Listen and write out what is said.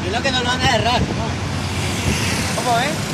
Es lo que no lo van a errar. ¿Cómo es?